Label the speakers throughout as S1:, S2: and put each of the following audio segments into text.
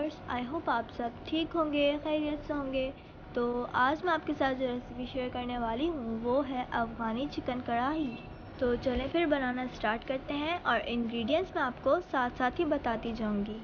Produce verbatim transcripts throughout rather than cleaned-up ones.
S1: Viewers, I hope आप सब ठीक होंगे, खैरियत से होंगे। तो आज मैं आपके साथ जो रेसिपी शेयर करने वाली हूँ वो है अफ़गानी चिकन कढ़ाई। तो चलें फिर बनाना स्टार्ट करते हैं और इंग्रेडिएंट्स मैं आपको साथ साथ ही बताती जाऊँगी।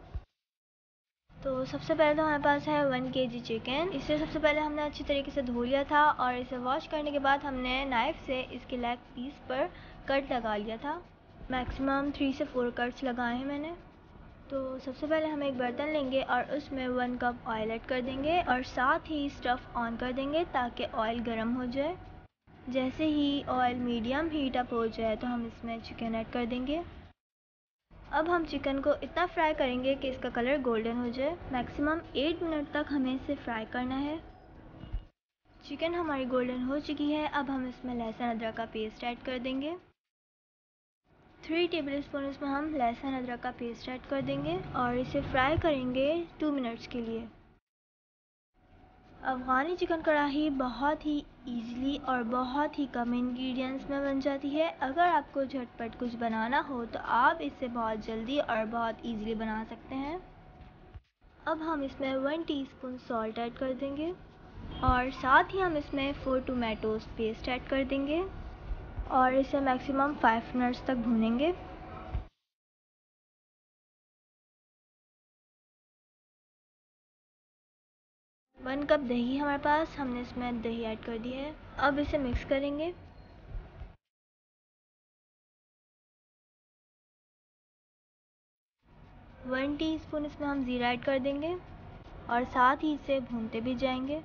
S1: तो सबसे पहले तो हमारे पास है वन के जी चिकन। इसे सबसे पहले हमने अच्छी तरीके से धो लिया था और इसे वॉश करने के बाद हमने नाइफ़ से इसके लेग पीस पर कट लगा लिया था। मैक्सिमम थ्री से फोर कट्स लगाए हैं मैंने। तो सबसे पहले हम एक बर्तन लेंगे और उसमें वन कप ऑयल ऐड कर देंगे और साथ ही स्टफ़ ऑन कर देंगे ताकि ऑयल गर्म हो जाए। जैसे ही ऑयल मीडियम हीट अप हो जाए तो हम इसमें चिकन ऐड कर देंगे। अब हम चिकन को इतना फ्राई करेंगे कि इसका कलर गोल्डन हो जाए। मैक्सिमम एट मिनट तक हमें इसे फ्राई करना है। चिकन हमारी गोल्डन हो चुकी है। अब हम इसमें लहसुन अदरक का पेस्ट ऐड कर देंगे। थ्री टेबल स्पून इसमें हम लहसुन अदरक का पेस्ट ऐड कर देंगे और इसे फ्राई करेंगे टू मिनट्स के लिए। अफ़गानी चिकन कढ़ाई बहुत ही इजीली और बहुत ही कम इंग्रेडिएंट्स में बन जाती है। अगर आपको झटपट कुछ बनाना हो तो आप इसे बहुत जल्दी और बहुत इजीली बना सकते हैं। अब हम इसमें वन टीस्पून सॉल्ट ऐड कर देंगे और साथ ही हम इसमें फोर टोमेटोज़ पेस्ट ऐड कर देंगे और इसे मैक्सिमम फाइव मिनट्स तक भूनेंगे। वन कप दही हमारे पास, हमने इसमें दही ऐड कर दी है। अब इसे मिक्स करेंगे। वन टीस्पून इसमें हम ज़ीरा ऐड कर देंगे और साथ ही इसे भूनते भी जाएंगे।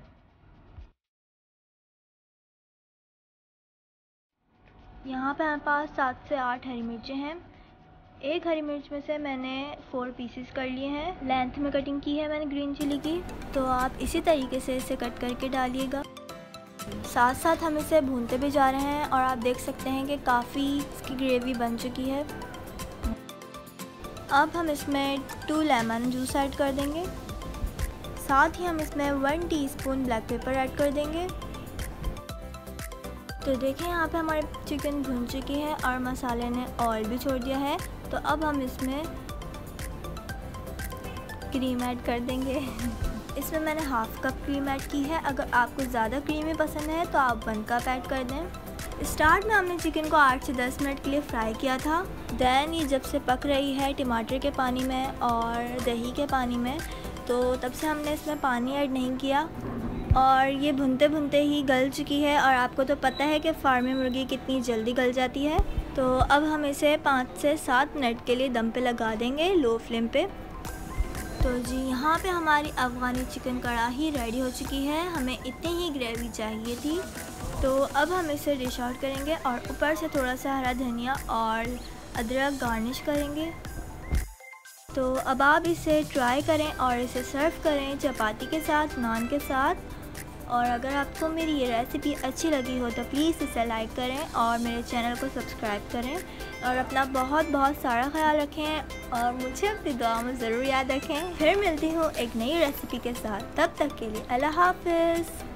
S1: यहाँ पे हमारे पास सात से आठ हरी मिर्चें हैं। एक हरी मिर्च में से मैंने फोर पीसेस कर लिए हैं। लेंथ में कटिंग की है मैंने ग्रीन चिली की, तो आप इसी तरीके से इसे कट करके डालिएगा। साथ साथ हम इसे भूनते भी जा रहे हैं और आप देख सकते हैं कि काफ़ी इसकी ग्रेवी बन चुकी है। अब हम इसमें टू लेमन जूस ऐड कर देंगे। साथ ही हम इसमें one teaspoon black pepper add कर देंगे। तो देखें यहाँ पे हमारी चिकन भुन चुकी है और मसाले ने ऑयल भी छोड़ दिया है। तो अब हम इसमें क्रीम ऐड कर देंगे। इसमें मैंने हाफ़ कप क्रीम ऐड की है। अगर आपको ज़्यादा क्रीमी पसंद है तो आप वन कप ऐड कर दें। स्टार्ट में हमने चिकन को आठ से दस मिनट के लिए फ्राई किया था। दैन ये जब से पक रही है टमाटर के पानी में और दही के पानी में, तो तब से हमने इसमें पानी ऐड नहीं किया और ये भुनते भुनते ही गल चुकी है। और आपको तो पता है कि फार्मी मुर्गी कितनी जल्दी गल जाती है। तो अब हम इसे पाँच से सात मिनट के लिए दम पे लगा देंगे लो फ्लेम पे। तो जी यहाँ पे हमारी अफ़गानी चिकन कढ़ाई रेडी हो चुकी है। हमें इतनी ही ग्रेवी चाहिए थी। तो अब हम इसे डिश आउट करेंगे और ऊपर से थोड़ा सा हरा धनिया और अदरक गार्निश करेंगे। तो अब आप इसे ट्राई करें और इसे सर्व करें चपाती के साथ, नान के साथ। और अगर आपको मेरी ये रेसिपी अच्छी लगी हो तो प्लीज़ इसे लाइक करें और मेरे चैनल को सब्सक्राइब करें और अपना बहुत बहुत सारा ख्याल रखें और मुझे अपनी दुआ में ज़रूर याद रखें। फिर मिलती हूँ एक नई रेसिपी के साथ। तब तक के लिए अल्लाह हाफ़िज़।